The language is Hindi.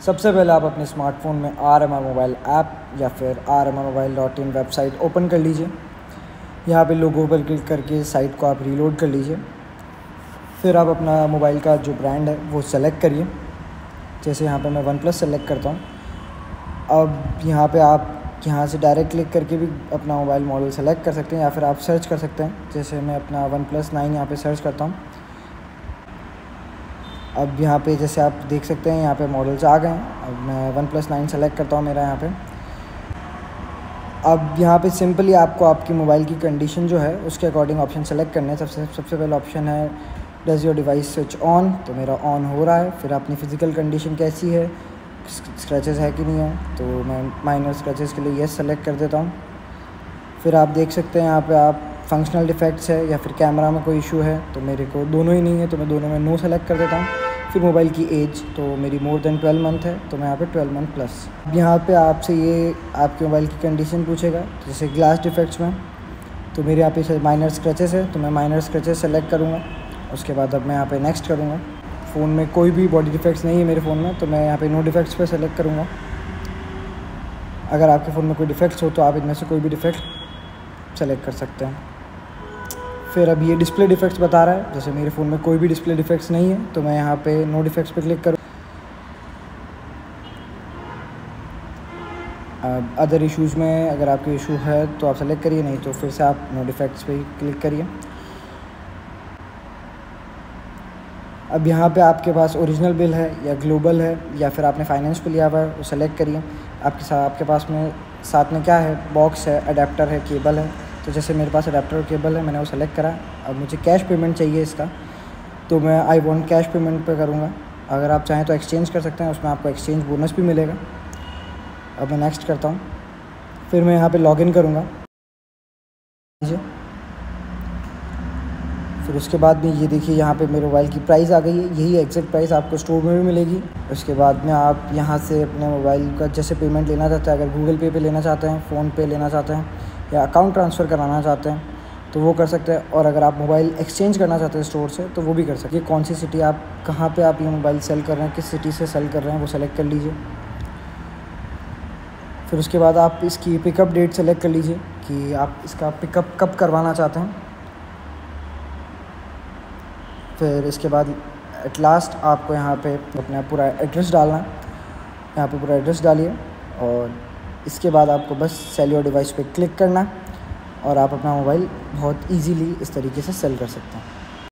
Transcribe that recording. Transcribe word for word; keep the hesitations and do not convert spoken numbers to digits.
सबसे पहले आप अपने स्मार्टफोन में R M R mobile app या फिर R M R mobile dot in website open कर लीजिए। यहाँ पे लोगो पर क्लिक करके साइट को आप रीलोड कर लीजिए। फिर आप अपना मोबाइल का जो ब्रांड है वो सेलेक्ट करिए। जैसे यहाँ पे मैं वन प्लस सेलेक्ट करता हूँ। अब यहाँ पे आप यहाँ से डायरेक्ट क्लिक करके भी अपना मोबाइल मॉडल सेलेक्ट कर सकते हैं या फिर आप सर्च कर सकते हैं। जैसे मैं अपना वन प्लस नाइन यहाँ पर सर्च करता हूँ। अब यहाँ पे जैसे आप देख सकते हैं यहाँ पे मॉडल्स आ गए हैं। अब मैं वन प्लस नाइन सेलेक्ट करता हूँ मेरा यहाँ पे। अब यहाँ पे सिंपली आपको आपकी मोबाइल की कंडीशन जो है उसके अकॉर्डिंग ऑप्शन सेलेक्ट करने हैं। सबसे सबसे पहला ऑप्शन है does your device switch on, तो मेरा ऑन हो रहा है। फिर अपनी फ़िज़िकल कंडीशन कैसी है, स्क्रैचेस है कि नहीं है, तो मैं माइनर स्क्रैचेस के लिए येस सेलेक्ट कर देता हूँ। फिर आप देख सकते हैं यहाँ पे आप फंक्शनल डिफेक्ट्स है या फिर कैमरा में कोई इशू है, तो मेरे को दोनों ही नहीं है तो मैं दोनों में नो सेलेक्ट कर देता हूँ। फिर मोबाइल की एज, तो मेरी मोर देन ट्वेल्व मंथ है तो मैं यहाँ पे ट्वेल्व मंथ प्लस। अब यहाँ पे आपसे ये आपके मोबाइल की कंडीशन पूछेगा। जैसे ग्लास डिफेक्ट्स में तो मेरे यहाँ पे माइनर स्क्रैचेस है तो मैं माइनर स्क्रैचेस सेलेक्ट करूँगा। उसके बाद अब मैं यहाँ पे नेक्स्ट करूँगा। फ़ोन में कोई भी बॉडी डिफेक्ट्स नहीं है मेरे फ़ोन में तो मैं यहाँ पे नो डिफेक्ट्स पे सेलेक्ट करूँगा। अगर आपके फ़ोन में कोई डिफेक्ट्स हो तो आप इनमें से कोई भी डिफेक्ट सेलेक्ट कर सकते हैं। फिर अब ये डिस्प्ले डिफेक्ट्स बता रहा है। जैसे मेरे फ़ोन में कोई भी डिस्प्ले डिफेक्ट्स नहीं है तो मैं यहाँ पे नो डिफेक्ट्स पे क्लिक करूँ। अब अदर इश्यूज़ में अगर आपके इशू है तो आप सेलेक्ट करिए, नहीं तो फिर से आप नो डिफेक्ट्स पे ही क्लिक करिए। अब यहाँ पे आपके पास ओरिजिनल बिल है या ग्लोबल है या फिर आपने फाइनेंस पे लिया हुआ है वो सेलेक्ट करिए। आपके साथ आपके पास में साथ में क्या है, बॉक्स है, अडेप्टर है, केबल है। तो जैसे मेरे पास अडेप्टर और केबल है मैंने वो सेलेक्ट करा। अब मुझे कैश पेमेंट चाहिए इसका, तो मैं आई वांट कैश पेमेंट पे करूँगा। अगर आप चाहें तो एक्सचेंज कर सकते हैं, उसमें आपको एक्सचेंज बोनस भी मिलेगा। अब मैं नेक्स्ट करता हूँ। फिर मैं यहाँ पे लॉगिन करूँगा। फिर उसके बाद में ये देखिए यहाँ पे मेरे मोबाइल की प्राइस आ गई है। यही एग्जैक्ट प्राइस आपको स्टोर में भी मिलेगी। उसके बाद में आप यहाँ से अपने मोबाइल का जैसे पेमेंट लेना चाहते हैं, अगर गूगल पे पे लेना चाहते हैं, फ़ोन पे लेना चाहते हैं या अकाउंट ट्रांसफ़र कराना चाहते हैं तो वो कर सकते हैं। और अगर आप मोबाइल एक्सचेंज करना चाहते हैं स्टोर से तो वो भी कर सकते हैं। कौन सी सिटी आप कहाँ पे आप ये मोबाइल सेल कर रहे हैं, किस सिटी से सेल कर रहे हैं वो सेलेक्ट कर लीजिए। फिर उसके बाद आप इसकी पिकअप डेट सेलेक्ट कर लीजिए कि आप इसका पिकअप कब करवाना चाहते हैं। फिर इसके बाद एट लास्ट आपको यहाँ पे अपना पूरा एड्रेस डालना है। यहाँ पे पूरा एड्रेस डालिए और इसके बाद आपको बस सेल योर डिवाइस पे क्लिक करना है और आप अपना मोबाइल बहुत इजीली इस तरीके से सेल कर सकते हैं।